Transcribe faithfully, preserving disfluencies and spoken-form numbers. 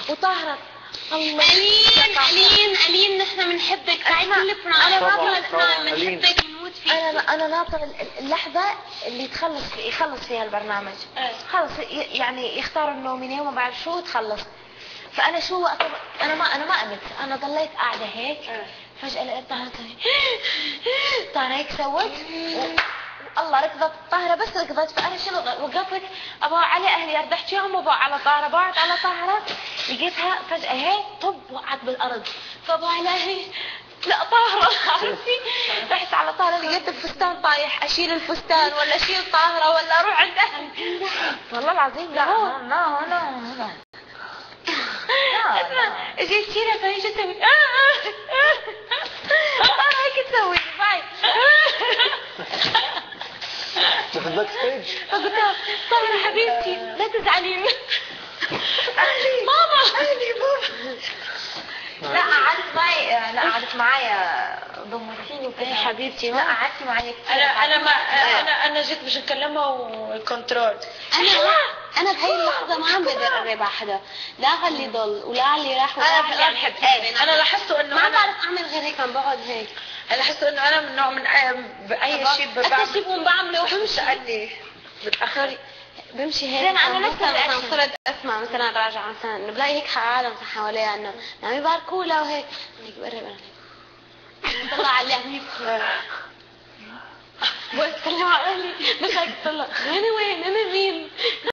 وطاهرة. الله ألين ألين ألين نحن بنحبك. تعي كل أنا ناطرة بنحبك بنموت فيك. أنا أنا ناطرة اللحظة اللي تخلص يخلص فيها البرنامج. خلص يعني يختار النوميني وما بعرف شو تخلص. فأنا شو أنا ما أنا ما قمت، أنا ضليت قاعدة هيك. فجأة لقيت طاهرة طاهرة هيك سوت الله ركضت طاهرة بس ركضت. فأنا شنو وقفت أبغى على أهلي أردحت فيهم وبقى على طاهرة بعد على طاهرة لقيتها فجأة هيك طب وقعت بالأرض. فأبغى على أهلي لا طاهرة عرفتي. رحت على طاهرة لقيت الفستان طايح. أشيل الفستان ولا أشيل طاهرة ولا أروح عند أهلي. والله العظيم لا لا لا لا اجيت شيلها فهي شو تسوي؟ طاهرة هيك تسوي باي. في الباك ستيج فقلت لها طاهرة حبيبتي لا تزعلين. ماما اهلي بابا. لا قعدت معي لا قعدت معايا ضمتيني وكده. حبيبتي لا قعدتي معايا كتير. انا انا ما انا انا جيت مش نكلمها وكنترول. انا انا بهي اللحظه ما عم بقدر اقرب على حدا، لا على اللي ضل ولا على اللي راح ولا على اللي عم بحب. انا لاحظت انه ما بعرف اعمل غير هيك، عم بقعد هيك. انا لاحظت انه انا من نوع من باي شيء بعمل بعمله بمشي قال بتاخر بمشي هيك. انا مثلا صرت اسمع مثلا راجعه مثلا بلاقي هيك عالم حواليها انه عم يباركوا لها وهيك هيك بقرب انا بطلع على اللي عم يبكي بس طلع على اهلي بس هيك طلع انا وين انا مين